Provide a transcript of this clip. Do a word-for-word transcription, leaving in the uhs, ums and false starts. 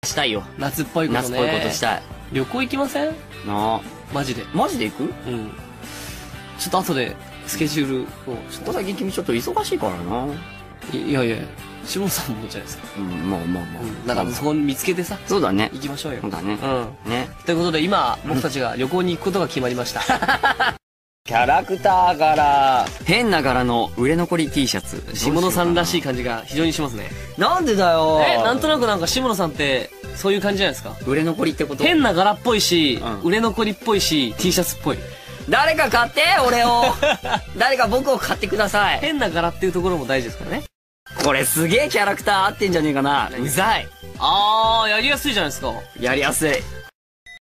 したいよ。 夏っぽいことね。 夏っぽいことしたい。 旅行行きません？ なあ。 マジで。 マジで行く？ うん。ちょっと後でスケジュールを。 ここ最近君ちょっと忙しいからな。 いやいや、下野さんもじゃないですか。 うん、まあまあまあ。 うん。なんかそこ見つけてさ。 そうだね。 行きましょうよ。 そうだね。 うん。 ね。 ということで今、僕たちが旅行に行くことが決まりました。 キャラクター柄。変な柄の売れ残り T シャツ。 下野さんらしい感じが非常にしますね。 なんでだよ。 え、なんとなくなんか下野さんってそういう感じじゃないですか。 売れ残りってこと？ 変な柄っぽいし、 うん売れ残りっぽいし、T シャツっぽい。 誰か買って俺を。誰か僕を買ってください。 変な柄っていうところも大事ですからね。 これすげえキャラクター合ってんじゃねえかな。うざい。 あー、やりやすいじゃないですか。 やりやすい。